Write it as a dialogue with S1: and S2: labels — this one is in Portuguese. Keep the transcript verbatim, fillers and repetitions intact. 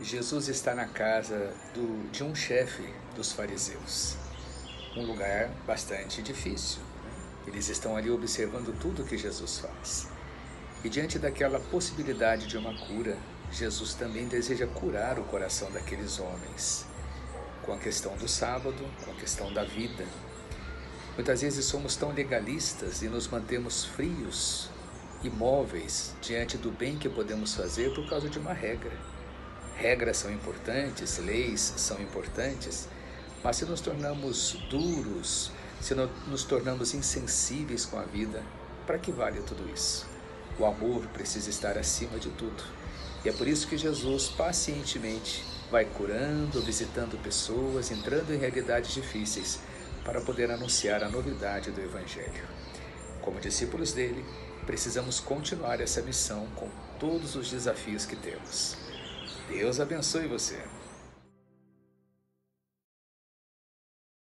S1: Jesus está na casa do, de um chefe dos fariseus, um lugar bastante difícil. Eles estão ali observando tudo que Jesus faz. E diante daquela possibilidade de uma cura, Jesus também deseja curar o coração daqueles homens, com a questão do sábado, com a questão da vida. Muitas vezes somos tão legalistas e nos mantemos frios, imóveis, diante do bem que podemos fazer por causa de uma regra. Regras são importantes, leis são importantes, mas se nos tornamos duros, se nos tornamos insensíveis com a vida, para que vale tudo isso? O amor precisa estar acima de tudo. E é por isso que Jesus pacientemente vai curando, visitando pessoas, entrando em realidades difíceis, para poder anunciar a novidade do Evangelho. Como discípulos dele, precisamos continuar essa missão com todos os desafios que temos. Deus abençoe você.